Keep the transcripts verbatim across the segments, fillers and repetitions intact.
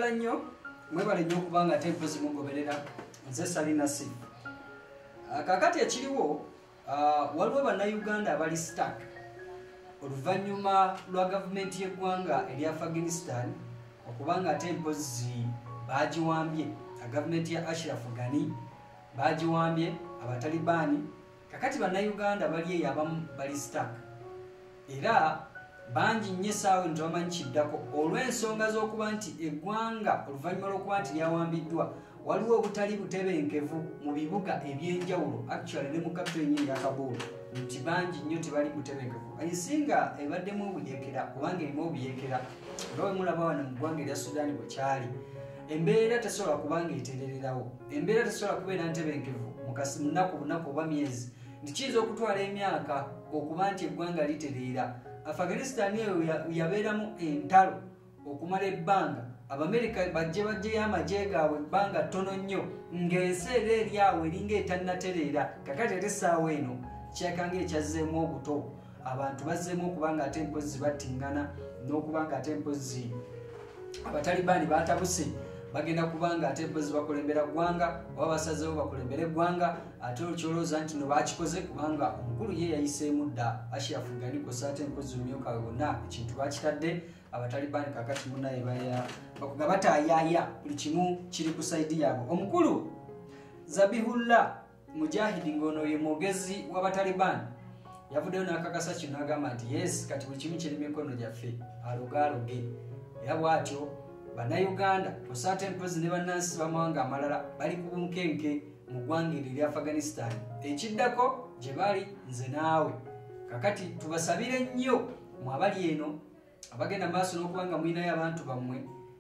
mwebala nnyo mwebale nnyo okubanga ate mpozi mugoberera nze Salina C. Kakati ekiriwo uh, waliwo bannayuganda abali stuck oluvannyuma lwa gavumenti y'eggwanga erya Afghanistan okubanga ate mpozi bagiwambye gavumenti ya Ashraf Ghani bagiwambye abatalibani. Kakati bannayuganda bali eyo abamu bali stuck era bangi nnyo essaawa eno tebamanyi kiddako olw'ensonga z'okuba nti eggwanga oluvannyuma lw'okuba nti lyawambiddwa waliwo obutali butebenkevu mu bibuga ebyenjawulo actually ne mu capital yennyini ya Kabul nti bangi nnyo tebali butebenkevu. Ensinga ebaddemu obuyeekera kubanga erimu obuyeekera nga bwe mulaba wano mu ggwanga erya Sudan bwe kyali. Embeera tesobola kubanga eterererawo, embeera tesobola kubeera ntebenkevu mu nnaku bunaku oba myezi nti kiyinza okutwala emyaka okuba nti eggwanga litereera. Afghanistan eyo yabeeramu entalo okumala ebbanga, Abamerika bajje bajjeyo amagye gaabwe ebbanga ttono nnyo ng'ensi era eri awo eringa etannatereera. Kakati ate essaawa eno kyekanga ekyazzeemu obuto, abantu bazzeemu okubanga ate mpozi battingana n'okubanga ate mpozi abatalibani batabuse bagenda kubanga ate mpozi bakulembera ggwanga oba basazeewo bakulembera eggwanga ate okyolooza nti no bakikoze kubanga omukulu ye yayiseemu dda Ashraf Ghani kosa ate mpozi omumyuka we bonna ekintu bakitadde abatalibani kakati munaye bakuga bataayaaya buli kimu kiri ku saidi yaabwe. Omukulu Zabihullah Mujahidi ng'ono ye mwogezi w'abatalibani yavuddeyo n'akakasa kino n'agamba nti yes kati buli kimu kiri mikono gyaffe alogaaloge era bw'atyo bannayuganda kosa ate mpozi ne bannansi b'amawanga amalala bali ku bunkenke mu ggwanga eryo erya Afghanistan. Ekiddako gye bali nze naawe kakati tubasabire nnyo mu abali eno abagenda maaso n'okubanga mulinayo abantu bammwe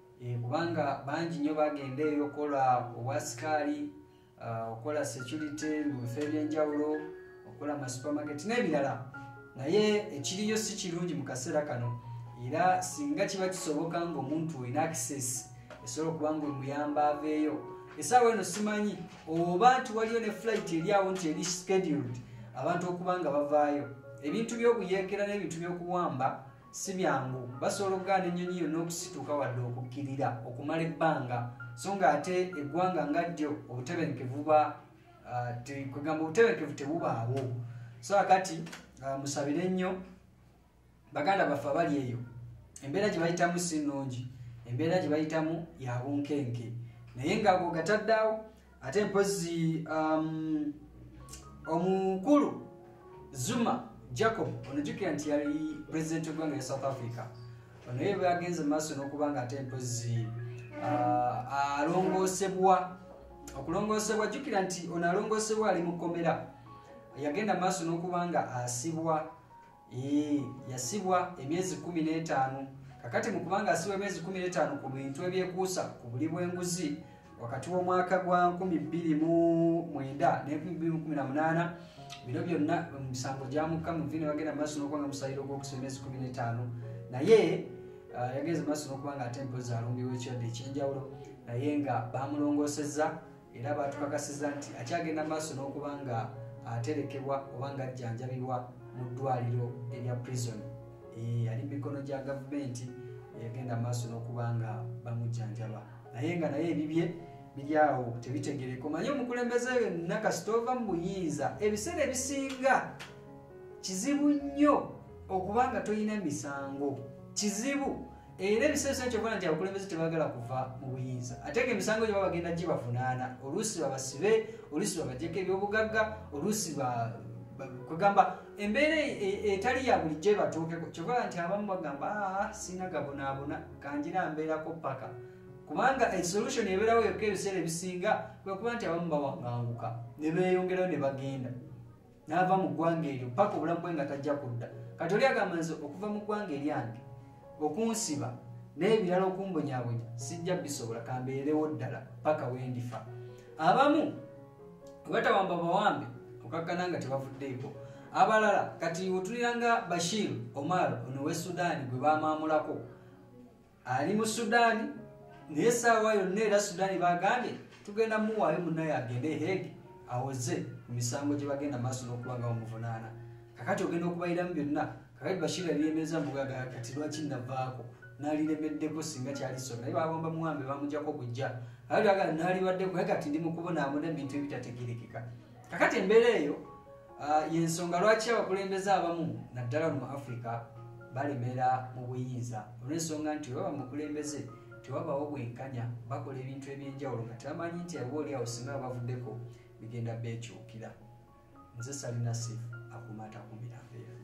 kubanga bangi nnyo bagenda eyo okola obwasikaali okola security mu bifo ebyenjawulo okola ma supermarket n'ebirala naye ekiriyo si kirungi mu kaseera kano era singa kiba kisoboka ng'omuntu olina access esobola okuba nga omuyamba aveeyo. Essaawa eno simanyi oba nti waliyo ne flight eri awo nti eri scheduled abantu okuba nga bavaayo. Ebintu by'obuyeekera n'ebintu by'okuwamba si byangu, basobola okugaana ennyonyi yonna okusituuka wadde okukkirira okumala ebbanga so nga ate eggwanga nga ddyo obutebenkevu buba kwegamba obutebenkevu tebubaawo. So akati musabire nnyo baganda baffe abali eyo, embeera gye bayitamu si nnungi, embeera gye bayitamu ya bunkenke naye ng'ago gataddeawo ate mpozi um, omukulu Zuma Jacob onojjukira nti yali president w'eggwanga ya South Africa ono ye bwagenze maaso n'okuba nga ate mpozi uh, alongoosebwa okulongoosebwa jjukira nti ono alongoosebwa ali mu kkomera yagenda maaso n'okuba nga asibwa ee yasibwa emyezi kumi n'etaano. Kakati mu kubanga asibwa emyezi kumi n'etaano ku bintu ebyekuusa ku buli bw'enguzi wakati w'omwaka gwa nkumi bbiri mu mwenda n'enkumi bbiri mu kumi na munaana bino byonna emisango gyamukka mu vino bagenda maaso n'okuba nga musayiro gw'okusiba emyezi kumi n'etaano naye uh, yagenze maaso n'okuba nga ate mpozi alongewo ekirwadde ekyenjawulo naye nga bamulongoosezza era batukakasizza nti akyagenda maaso n'okuba nga aterekebwa oba nga ajjanjabibwa mu ddwaliro erya prison. Ali mikono gya gavumenti yagenda maaso n'okuba nga bamujjanjaba naye nga naye ebibye biri awo tebitegereko. Manye omukulembeze yenna kasita ova mu buyinza ebiseera ebisinga kizibu nnyo okuba nga toyina misango, kizibu era ebiseera kyokubona nti abakulembeze tebaagala kuva mu buyinza ate nga emisango gye baba bagenda gibavunaana oluusi babasibe, oluusi babajjeko ebyobugagga, oluusi kwegamba embeera etali ya bulijjo ebatuukeko kyokubona nti abamu bagamba aa sina gabonaabona kanjira mbeerako paka kubanga esolution ebeerawo yokka ebiseera ebisinga kwe kuba nti abamu bawanganguka ne beeyongerayo ne bagenda n'ava mu ggwanga eryo paka obulamu bwe nga tajja kudda. Kati oli agamba nze okuva mu ggwanga eryange okunsiba n'ebirala okumbonyaabonya sijja bisobola kambeerewo ddala paka wendifa. Abamu webatawamba bawambe okakkana nga tebavuddeeko, abalala kati otuliranga Bashir Omar ono w'e Sudaani gwe baamaamulako ali mu Sudaani naye essaawa yonna era Sudaani bagambye tugenda muwaayo munnaye agende e Hague awoze mu misango gye bagenda maaso n'okuba nga bamuvunaana. Kakati ogenda okubayiramu byonna kakati Bashir yali yemeeza mbugaga kati lwaki navaako naliremeddeko singa kyalisoma naye babomba muwambe bamujjako bujja ali aga nalibaddeko naye kati ndi mu kubonaabona ebintu ebitategerekeka. Kakati embeera eyo yensonga lwaki abakulembeze abamu naddala mu Africa balemera mu buyinza olw'ensonga nti baba mukulembeze tewabawo bwenkanya bakola ebintu ebyenjawulo nga tebamanyi nti aba oliawo singa bavuddeko bigenda beekyukira. Nze Salina Seif akumata ku mirambeera.